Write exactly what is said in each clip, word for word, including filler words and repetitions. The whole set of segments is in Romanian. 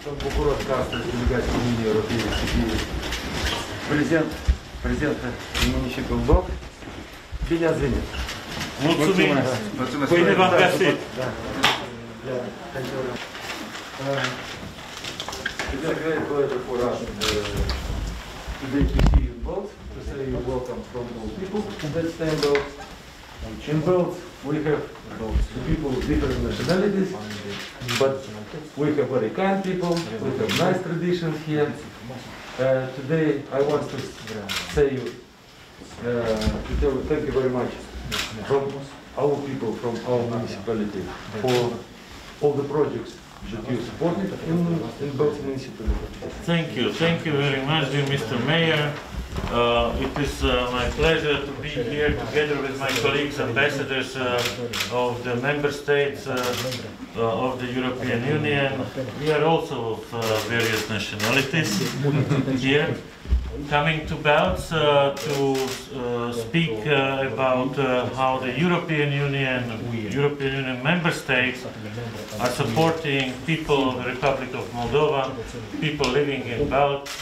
Sunt bucuros că astăzi delegația Uniunii Europene să fie prezent, prezentă în municipiul Bălți. Bine ați venit! Mulțumim! Mulțumesc! Pâine v-am găsit! It's a great pleasure for us today to see you both, to say you welcome from all people that stand out. In Bălți, we have the people of different nationalities, but we have very kind people, we have nice traditions here. Uh, today I want to say you, uh, to tell you thank you very much from our people, from our municipality, for all the projects that you supported in, in Bălți municipality. Thank you, thank you very much, dear Mister Mayor. Uh, it is uh, my pleasure to be here together with my colleagues, ambassadors uh, of the member states uh, uh, of the European Union. We are also of uh, various nationalities here, coming to Bălți uh, to uh, speak uh, about uh, how the European Union, European Union member states are supporting people of the Republic of Moldova, people living in Bălți.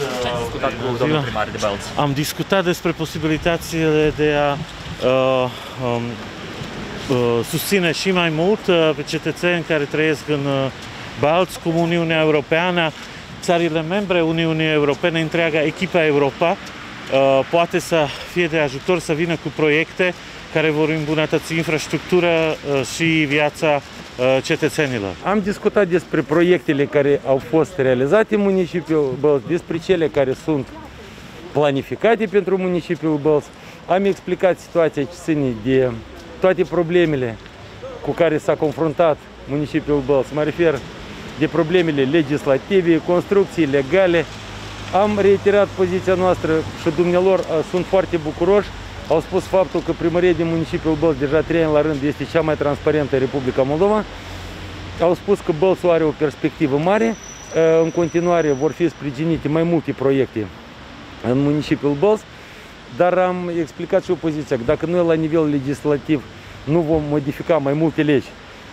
Uh, Am discutat despre posibilitățile de a uh, um, uh, susține și mai mult uh, pe cetățeni care trăiesc în uh, Bălți, cu Uniunea Europeană, țările membre Uniunii Europene, întreaga echipa Europa uh, poate să fie de ajutor, să vină cu proiecte care vor îmbunătăți infrastructura uh, și viața uh, cetățenilor. Am discutat despre proiectele care au fost realizate în municipiul Bălți, despre cele care sunt planificate pentru municipiul Bălți. Am explicat situația ce ține de toate problemele cu care s-a confruntat municipiul Bălți. Mă refer de problemele legislative, construcții legale. Am reiterat poziția noastră și dumnealor sunt foarte bucuroși. Au spus faptul că primăria din municipiul Bălți deja trei ani la rând este cea mai transparentă în Republica Moldova. Au spus că Bălțiul are o perspectivă mare. În continuare vor fi sprijinite mai multe proiecte în municipiul Bălți, dar am explicat și opoziția că dacă noi la nivel legislativ nu vom modifica mai multe legi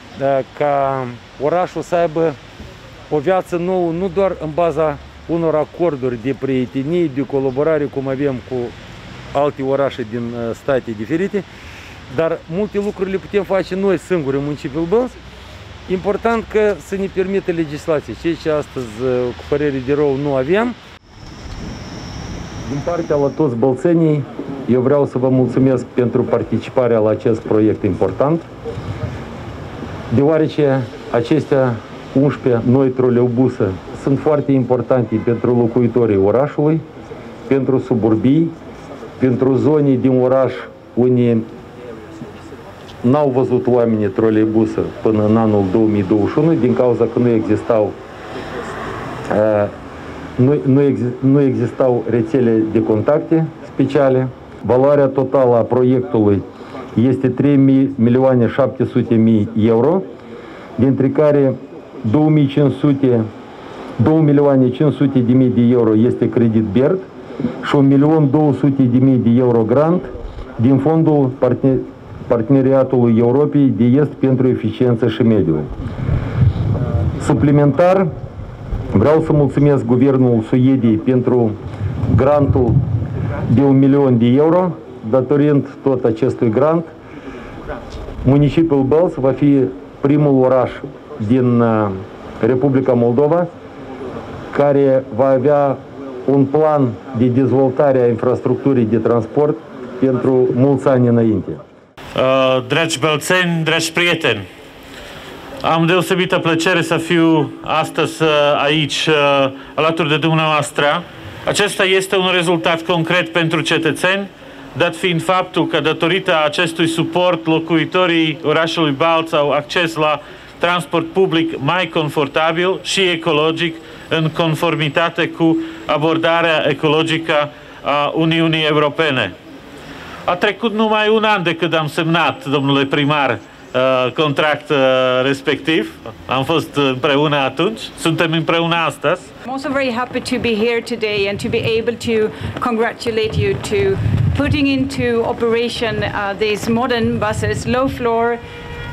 ca orașul să aibă o viață nouă, nu doar în baza unor acorduri de prietenie, de colaborare, cum avem cu alte orașe din state diferite, dar multe lucruri le putem face noi singuri în municipiul Bălți. Important că să ne permită legislație, ceea ce astăzi, cu părere de rău, nu avem. Din partea la toți bălțenii, eu vreau să vă mulțumesc pentru participarea la acest proiect important, deoarece acestea unsprezece noi troleibuse sunt foarte importante pentru locuitorii orașului, pentru suburbii, pentru zone din oraș unde n-au văzut oamenii troleibuse până în anul două mii douăzeci și unu din cauza că nu existau nu, nu, exist, nu existau rețele de contacte speciale. Valoarea totală a proiectului este trei milioane șapte sute de mii euro, dintre care două milioane cinci sute de mii de euro este credit B E R D și un milion două sute de mii de euro grant din Fondul Parteneriatului Europei de Est pentru Eficiență și Mediu. Suplimentar, vreau să mulțumesc Guvernul Suediei pentru grantul de un milion de euro. Datorind tot acestui grant, municipiul Bălți va fi primul oraș din Republica Moldova care va avea un plan de dezvoltare a infrastructurii de transport pentru mulți ani înainte. Uh, dragi bălțeni, dragi prieteni, am deosebită plăcere să fiu astăzi aici uh, alături de dumneavoastră. Acesta este un rezultat concret pentru cetățeni, dat fiind faptul că datorită acestui suport locuitorii orașului Bălți au acces la transport public mai confortabil și ecologic în conformitate cu abordarea ecologică a Uniunii Europene. A trecut numai un an de când am semnat, domnule primar, contract respectiv. Am fost împreună atunci, suntem împreună astăzi. I'm also very happy to be here today and to be able to congratulate you to putting into operation uh, these modern buses, low floor,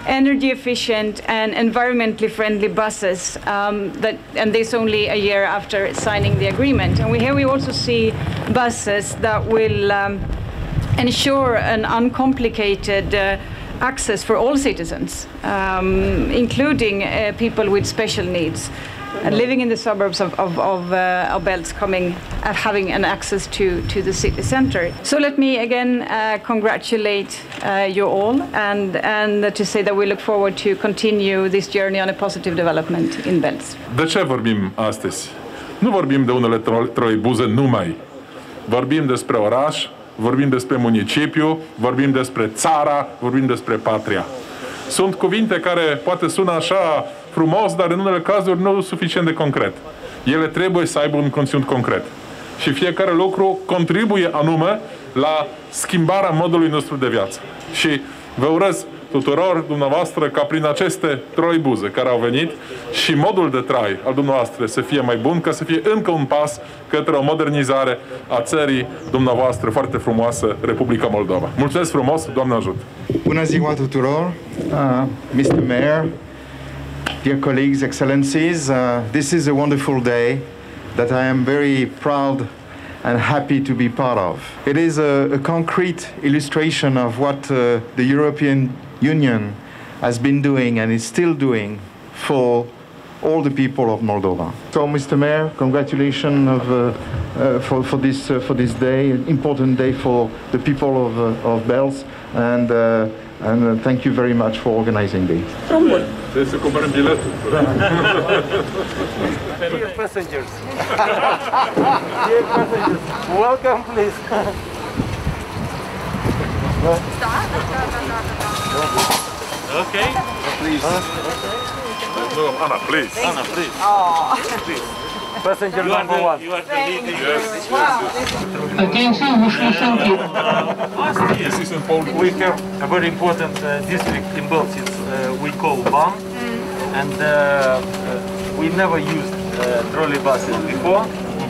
energy efficient and environmentally friendly buses, um, that, and this only a year after signing the agreement. And we, here we also see buses that will um, ensure an uncomplicated uh, access for all citizens, um, including uh, people with special needs. Uh, living in the suburbs of, of, of, uh, of Belts, coming, uh, having an access to, to the city center. So let me again uh, congratulate uh, you all, and, and to say that we look forward to continue this journey on a positive development in Belts. De ce vorbim astăzi? Nu vorbim de unele tro- troleibuze numai. Vorbim despre oraș, vorbim despre municipiu, vorbim despre țara, vorbim despre patria. Sunt cuvinte care poate sună așa frumos, dar în unele cazuri nu suficient de concret. Ele trebuie să aibă un conținut concret. Și fiecare lucru contribuie anume la schimbarea modului nostru de viață. Și vă urez tuturor dumneavoastră ca prin aceste troleibuze care au venit și modul de trai al dumneavoastră să fie mai bun, ca să fie încă un pas către o modernizare a țării dumneavoastră foarte frumoasă, Republica Moldova. Mulțumesc frumos, Doamne ajută! Bună ziua tuturor, uh, mister Mayor, dear colleagues, excellencies. Uh, this is a wonderful day that I am very proud and happy to be part of. It is a, a concrete illustration of what uh, the European Union has been doing and is still doing for all the people of Moldova. So, mister Mayor, congratulations of, uh, uh, for, for, this, uh, for this day, an important day for the people of, uh, of Belts, and, uh, and uh, thank you very much for organizing this. Trebuie să cumpărăm biletul. Dear passengers, dear passengers, welcome please. Okay. Please. No, Anna, please. Anna, please. Passenger You are number the, one. you are the leading. Atenție, ușile sunt This is in Poland. We have a very important uh, district in Belts. It's, uh, we call Ban, and uh, uh, we never used uh, trolley buses before.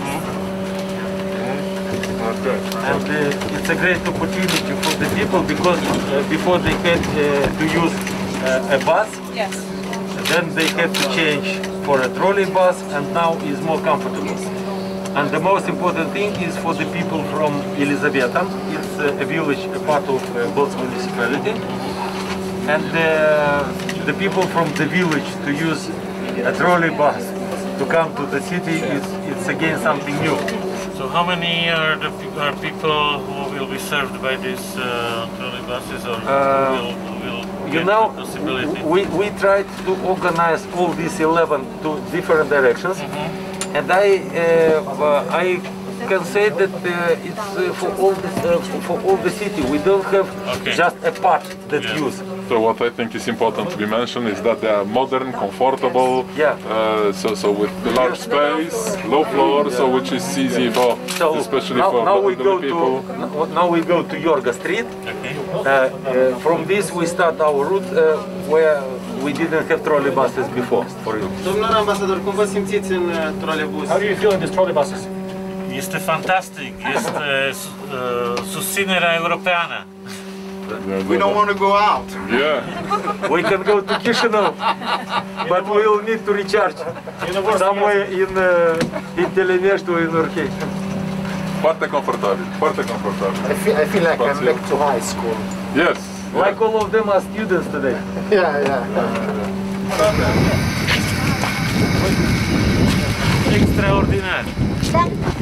Okay. And uh, it's a great opportunity for the people, because uh, before they had uh, to use uh, a bus, Yes. then they had to change for a trolley bus, and now is more comfortable. And the most important thing is for the people from Elizavetan. It's uh, a village, a part of uh, Belts municipality. And uh, the people from the village to use a trolley bus to come to the city, is it's again something new. So how many are the pe- are people who will be served by these uh, trolley buses, or Uh, will, will You get know, the possibility? we, we tried to organize all these eleven to different directions, and I uh, I can say that uh, it's uh, for all the, uh, for all the city. We don't have Okay. just a part that Yeah. use. So what I think is important to be mentioned is that they are modern, comfortable, Yeah. uh, so so with the large space, low floor, so which is easy for, So especially now, for now we elderly go people. to now we go to Yorga Street. Okay. Uh, uh, from this we start our route uh, where we didn't have trolley buses before. For you. Domnul ambasador, cum vă simțiți în uh, trolebus? How do you feel in these trolley buses? Este fantastic, este uh, susținerea europeană. We don't want to go out. Yeah. We can go to Chișinău, but we will need to recharge somewhere in uh, in Telenești or in Orhei. Foarte confortabil, foarte confortabil. I feel, I feel like I'm back to high school. Yes. Like all of them are students today. Yeah, yeah. Extraordinar.